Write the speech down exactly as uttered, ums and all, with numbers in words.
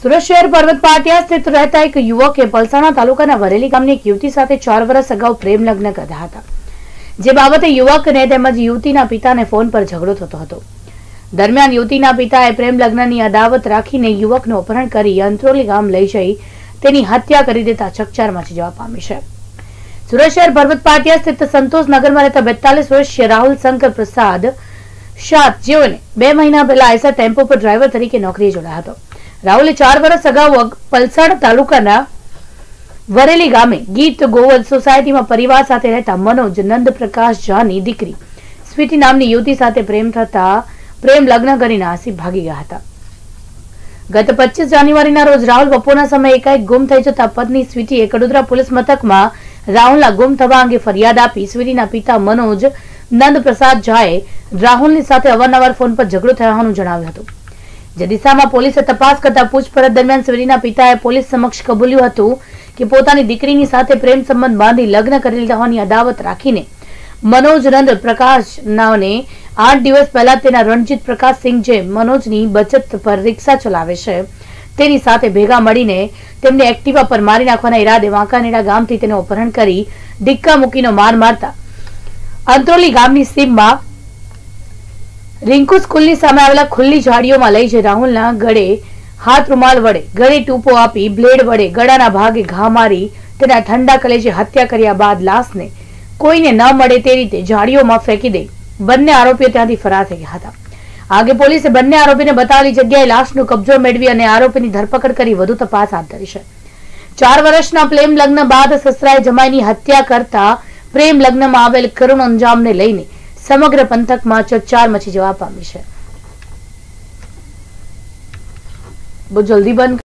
સુરત શહેર પર્વત પાટિયા સ્થિત રહેતા એક યુવકે પલસાણા તાલુકાના વરેલી ગામની એક યુવતી સાથે ચાર વર્ષ અગાઉ પ્રેમ લગ્ન કર્યા હતા, જે બાબતે યુવકને તેમજ યુવતીના પિતાને ફોન પર ઝઘડો થતો હતો। દરમિયાન યુવતીના પિતાએ પ્રેમ લગ્નની અદાવત રાખીને યુવકનું અપહરણ કરી અંત્રોલી ગામ લઈ જઈ તેની હત્યા કરી દેતા ચકચાર મચી જવા પામી છે। સુરત શહેર પર્વત પાટિયા સ્થિત સંતોષ નગરમાં રહેતા બેતાલીસ વર્ષીય રાહુલ શંકર પ્રસાદ શાહ, જેઓને બે મહિના પહેલા આઈસર ટેમ્પો પર ડ્રાઈવર તરીકે નોકરીએ જોડાયા હતો। રાહુલે ચાર વર્ષ અગાઉ પલસાડ તાલુકાના વરેલી ગામે ગીત ગોવલ સોસાયટીમાં પરિવાર સાથે રહેતા મનોજ નંદ પ્રકાશ ઝાની દીકરી સ્વીટી નામની યુવતી સાથે પ્રેમ થતા પ્રેમ લગ્ન કરી નાસી ભાગી ગયા હતા। ગત પચીસ જાન્યુઆરીના રોજ રાહુલ બપોરના સમયે એકાએક ગુમ થઈ જતા પત્ની સ્વીટીએ કડોદરા પોલીસ મથકમાં રાહુલના ગુમ થવા અંગે ફરિયાદ આપી સ્વીટીના પિતા મનોજ નંદ પ્રસાદ ઝાએ રાહુલની સાથે અવારનવાર ફોન પર ઝઘડો થયાનું જણાવ્યું હતું। જે દિશામાં પોલીસે તપાસ કરતા પૂછપરછ દરમિયાન સ્વીટીના પિતાએ પોલીસ સમક્ષ કબૂલ્યું હતું કે પોતાની દીકરીની સાથે પ્રેમ સંબંધ બાંધી લગ્ન કરી લીધા હોવાની અદાવત રાખીને મનોજ નંદ પ્રકાશ નાવને આઠ દિવસ પહેલા તેના રણજીત પ્રકાશ સિંહ, જે મનોજની બચત પર રિક્ષા ચલાવે છે, તેની સાથે ભેગા મળીને તેમને એક્ટિવા પર મારી નાખવાના ઈરાદે વાંકાનેડા ગામથી તેનું અપહરણ કરી ડિક્કા મૂકીનો માર મારતા અંત્રોલી ગામની સીમમાં રિંકુ સ્કૂલની સામે આવેલા ખુલ્લી ઝાડીઓમાં લઈ જઈ રાહુલના ગળે હાથ રૂમાલ વડે ગળે ટૂંપો આપી બ્લેડ વડે ગળાના ભાગે ઘા મારી તેના ઠંડા કલેજે હત્યા કર્યા બાદ લાશને કોઈને ન મળે તે રીતે ઝાડીઓમાં ફેંકી દઈ બંને આરોપીઓ ત્યાંથી ફરાર થઈ ગયા હતા। આગે પોલીસે બંને આરોપીને બતાવેલી જગ્યાએ લાશનો કબજો મેળવી અને આરોપીની ધરપકડ કરી વધુ તપાસ હાથ ધરી છે। ચાર વર્ષના પ્રેમ લગ્ન બાદ સસરાએ જમાઈની હત્યા કરતા પ્રેમ લગ્નમાં આવેલ કરુણ અંજામને લઈને સમગ્ર પંથકમાં ચકચાર મચી જવા પામી છે। બહુ જલ્દી બંધ